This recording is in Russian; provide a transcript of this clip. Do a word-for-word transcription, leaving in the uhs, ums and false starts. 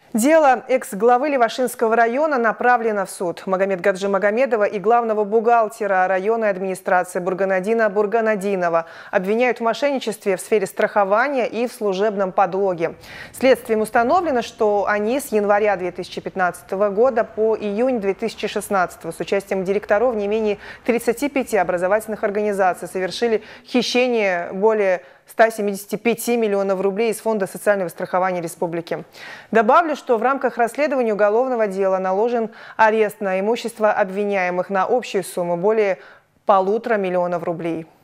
Дело экс-главы Левашинского района направлено в суд. Магомед Гаджи Магомедова и главного бухгалтера районной администрации Бурганадина Бурганадинова обвиняют в мошенничестве в сфере страхования и в служебном подлоге. Следствием установлено, что они с января две тысячи пятнадцатого года по июнь две тысячи шестнадцатого с участием директоров не менее тридцати пяти образовательных организаций совершили хищение более ста семидесяти пяти миллионов рублей из Фонда социального страхования республики. Добавлю, что в рамках расследования уголовного дела наложен арест на имущество обвиняемых на общую сумму более полутора миллионов рублей.